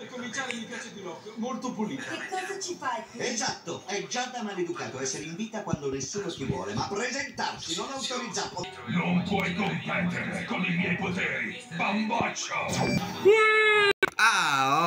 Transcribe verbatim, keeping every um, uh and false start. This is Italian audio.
Per cominciare mi piace di rock, molto pulito. Che cosa ci fai qui? Esatto, è già da maleducato essere in vita quando nessuno ti vuole, ma presentarsi non autorizzato. Non puoi competere con i miei poteri, bamboccio! Ah,